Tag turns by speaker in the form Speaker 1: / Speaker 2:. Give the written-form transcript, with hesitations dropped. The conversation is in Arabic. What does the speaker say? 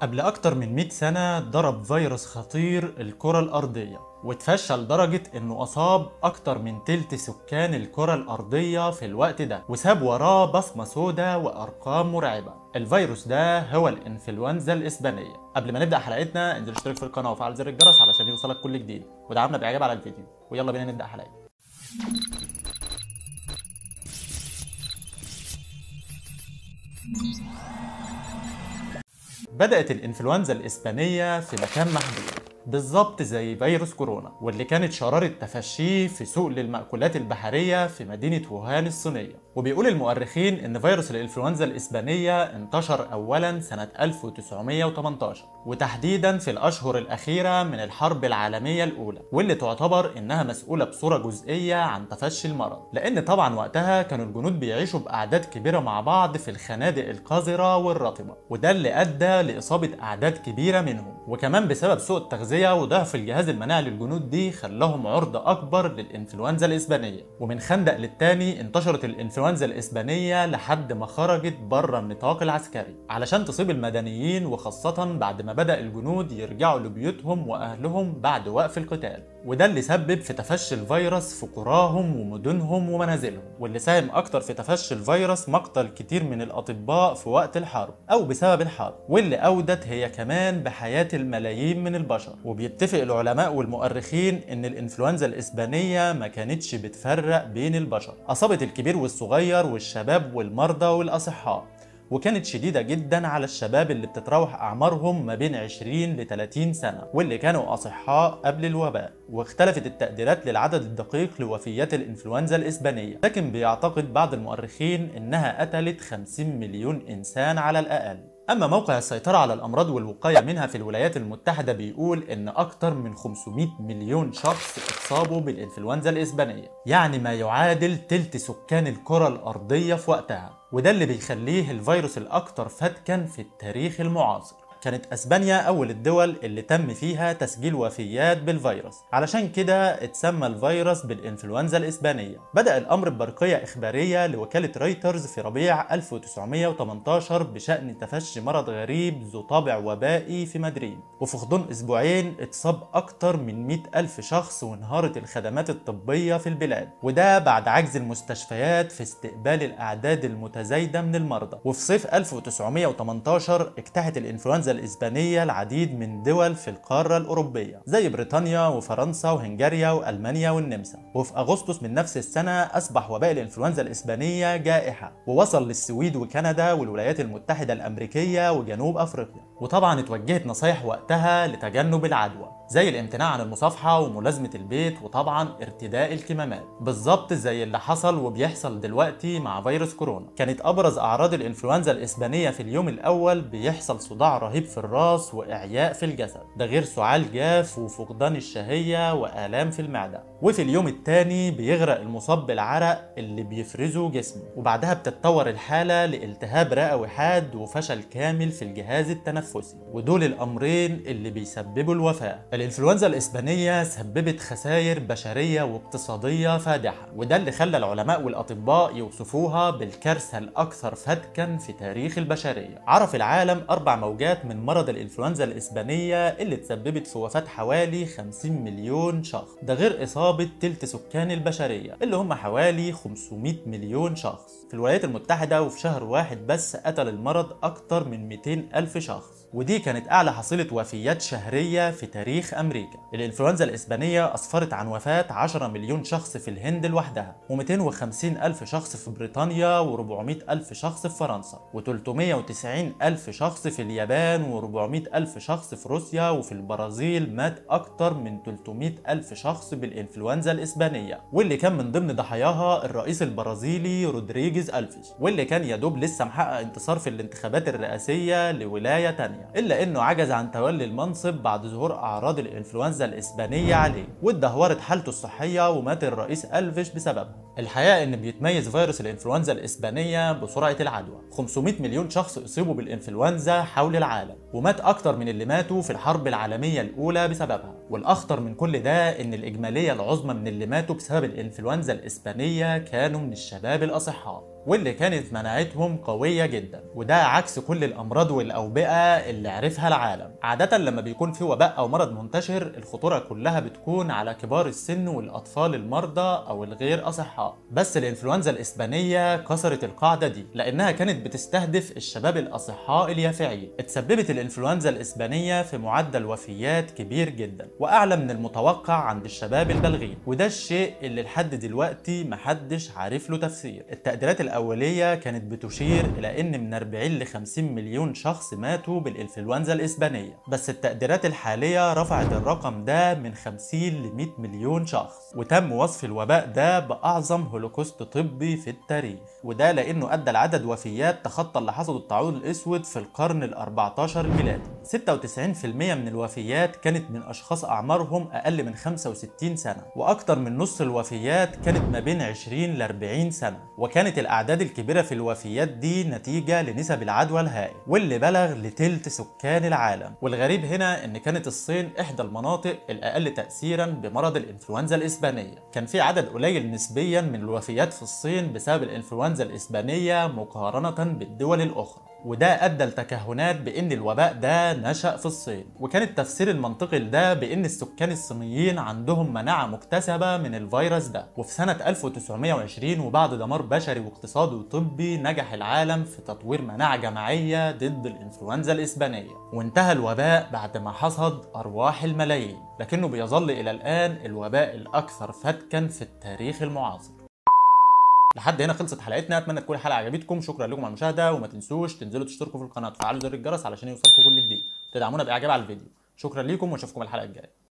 Speaker 1: قبل أكتر من 100 سنة ضرب فيروس خطير الكرة الأرضية واتفشى لدرجة إنه أصاب أكتر من تلت سكان الكرة الأرضية في الوقت ده، وساب وراه بصمة سوداء وأرقام مرعبة. الفيروس ده هو الإنفلونزا الإسبانية. قبل ما نبدأ حلقتنا انزل اشترك في القناة وفعل زر الجرس علشان يوصلك كل جديد، ودعمنا بإعجاب على الفيديو، ويلا بينا نبدأ حلقتنا. بدأت الإنفلونزا الإسبانية في مكان محدود بالظبط زي فيروس كورونا، واللي كانت شرارة تفشيه في سوق للمأكولات البحرية في مدينة ووهان الصينية. وبيقول المؤرخين إن فيروس الإنفلونزا الإسبانية انتشر أولاً سنة 1918 وتحديداً في الأشهر الأخيرة من الحرب العالمية الأولى، واللي تعتبر إنها مسؤولة بصورة جزئية عن تفشي المرض، لأن طبعاً وقتها كانوا الجنود بيعيشوا بأعداد كبيرة مع بعض في الخنادق القذرة والرطبة، وده اللي أدى لإصابة أعداد كبيرة منهم. وكمان بسبب سوء التغذية وضعف الجهاز المناعي للجنود دي خلاهم عرضة أكبر للإنفلونزا الإسبانية. ومن خندق للتاني انتشرت الإنفلونزا الإسبانية لحد ما خرجت بره النطاق العسكري علشان تصيب المدنيين، وخاصة بعد ما بدأ الجنود يرجعوا لبيوتهم وأهلهم بعد وقف القتال، وده اللي سبب في تفشي الفيروس في قراهم ومدنهم ومنازلهم، واللي ساهم أكتر في تفشي الفيروس مقتل كتير من الأطباء في وقت الحرب أو بسبب الحرب، واللي أودت هي كمان بحياة الملايين من البشر. وبيتفق العلماء والمؤرخين إن الإنفلونزا الإسبانية ما كانتش بتفرق بين البشر، أصابت الكبير والصغير والشباب والمرضى والأصحاء، وكانت شديدة جدا على الشباب اللي بتتراوح أعمارهم ما بين 20 ل 30 سنة واللي كانوا أصحاء قبل الوباء. واختلفت التقديرات للعدد الدقيق لوفيات الإنفلونزا الإسبانية، لكن بيعتقد بعض المؤرخين إنها قتلت 50 مليون إنسان على الأقل. أما موقع السيطرة على الأمراض والوقاية منها في الولايات المتحدة بيقول إن أكتر من 500 مليون شخص اتصابوا بالإنفلونزا الإسبانية، يعني ما يعادل تلت سكان الكرة الأرضية في وقتها، وده اللي بيخليه الفيروس الأكثر فتكا في التاريخ المعاصر. كانت أسبانيا أول الدول اللي تم فيها تسجيل وفيات بالفيروس، علشان كده اتسمى الفيروس بالإنفلونزا الإسبانية. بدأ الأمر ببرقية إخبارية لوكالة رويترز في ربيع 1918 بشأن تفشي مرض غريب ذو طابع وبائي في مدريد، وفي غضون أسبوعين اتصاب أكتر من 100,000 شخص وانهارت الخدمات الطبية في البلاد، وده بعد عجز المستشفيات في استقبال الأعداد المتزايدة من المرضى. وفي صيف 1918 اجتاحت الإنفلونزا الإسبانية العديد من دول في القارة الأوروبية زي بريطانيا وفرنسا وهنغاريا وألمانيا والنمسا. وفي أغسطس من نفس السنة أصبح وباء الإنفلونزا الإسبانية جائحة، ووصل للسويد وكندا والولايات المتحدة الأمريكية وجنوب أفريقيا. وطبعا اتوجهت نصايح وقتها لتجنب العدوى زي الامتناع عن المصافحة وملازمة البيت، وطبعا ارتداء الكمامات، بالظبط زي اللي حصل وبيحصل دلوقتي مع فيروس كورونا. كانت أبرز أعراض الإنفلونزا الإسبانية في اليوم الأول بيحصل صداع رهيب في الراس وإعياء في الجسد، ده غير سعال جاف وفقدان الشهية وآلام في المعدة. وفي اليوم الثاني بيغرق المصاب بالعرق اللي بيفرزه جسمه، وبعدها بتتطور الحالة لالتهاب رئوي حاد وفشل كامل في الجهاز التنفسي، ودول الأمرين اللي بيسببوا الوفاة. الإنفلونزا الإسبانية سببت خسائر بشرية واقتصادية فادحة، وده اللي خلى العلماء والأطباء يوصفوها بالكارثة الأكثر فتكا في تاريخ البشرية. عرف العالم 4 موجات من مرض الإنفلونزا الإسبانية اللي تسببت في وفاة حوالي 50 مليون شخص، ده غير إصابة تلت سكان البشرية اللي هم حوالي 500 مليون شخص. في الولايات المتحدة وفي شهر واحد بس قتل المرض أكتر من 200,000 شخص، ودي كانت أعلى حصيلة وفيات شهرية في تاريخ أمريكا. الإنفلونزا الإسبانية أسفرت عن وفاة 10 مليون شخص في الهند لوحدها، و250,000 شخص في بريطانيا، و400,000 شخص في فرنسا، و390,000 شخص في اليابان، و400,000 شخص في روسيا. وفي البرازيل مات أكتر من 300,000 شخص بالإنفلونزا الإسبانية، واللي كان من ضمن ضحاياها الرئيس البرازيلي رودريجيز ألفيش، واللي كان يدوب لسه محقق انتصار في الانتخابات الرئاسية لولاية تانية، إلا إنه عجز عن تولي المنصب بعد ظهور أعراض الإنفلونزا الإسبانية عليه، واتدهورت حالته الصحية ومات الرئيس ألفيش بسببها. الحقيقة إن بيتميز فيروس الإنفلونزا الإسبانية بسرعة العدوى. 500 مليون شخص أصيبوا بالإنفلونزا حول العالم، ومات أكتر من اللي ماتوا في الحرب العالمية الأولى بسببها. والأخطر من كل ده إن الإجمالية العظمى من اللي ماتوا بسبب الإنفلونزا الإسبانية كانوا من الشباب الأصحاء، واللي كانت مناعتهم قوية جدا، وده عكس كل الأمراض والأوبئة اللي عرفها العالم. عادة لما بيكون في وباء أو مرض منتشر، الخطورة كلها بتكون على كبار السن والأطفال المرضى أو الغير أصحاء. بس الإنفلونزا الإسبانية كسرت القاعدة دي، لأنها كانت بتستهدف الشباب الأصحاء اليافعين. اتسببت الإنفلونزا الإسبانية في معدل وفيات كبير جدا، وأعلى من المتوقع عند الشباب البالغين، وده الشيء اللي لحد دلوقتي محدش عارف له تفسير. التقديرات الأولية كانت بتشير إلى إن من 40 ل 50 مليون شخص ماتوا بالإنفلونزا الإسبانية، بس التقديرات الحالية رفعت الرقم ده من 50 ل 100 مليون شخص، وتم وصف الوباء ده بأعظم هولوكوست طبي في التاريخ، وده لأنه أدى لعدد وفيات تخطى اللي حصد الطاعون الأسود في القرن ال 14 الميلادي. 96% من الوفيات كانت من أشخاص أعمارهم أقل من 65 سنة، وأكثر من نص الوفيات كانت ما بين 20 ل 40 سنة، وكانت الأعداد الكبيرة في الوفيات دي نتيجة لنسب العدوى الهائل واللي بلغ لتلت سكان العالم. والغريب هنا إن كانت الصين إحدى المناطق الأقل تأثيرا بمرض الإنفلونزا الإسبانية. كان في عدد قليل نسبيا من الوفيات في الصين بسبب الإنفلونزا الإسبانية مقارنة بالدول الأخرى، وده أدى لتكهنات بإن الوباء ده نشأ في الصين. وكان التفسير المنطقي لده بإن السكان الصينيين عندهم مناعة مكتسبة من الفيروس ده. وفي سنة 1920 وبعد دمار بشري واقتصادي وطبي، نجح العالم في تطوير مناعة جماعية ضد الإنفلونزا الإسبانية، وانتهى الوباء بعد ما حصد أرواح الملايين، لكنه بيظل إلى الآن الوباء الأكثر فتكا في التاريخ المعاصر. لحد هنا خلصت حلقتنا، اتمنى تكون الحلقه عجبتكم. شكرا لكم على المشاهده، وما تنسوش تنزلوا تشتركوا في القناه وتفعلوا زر الجرس علشان يوصلكم كل جديد، وتدعمونا باعجاب على الفيديو. شكرا لكم واشوفكم الحلقه الجايه.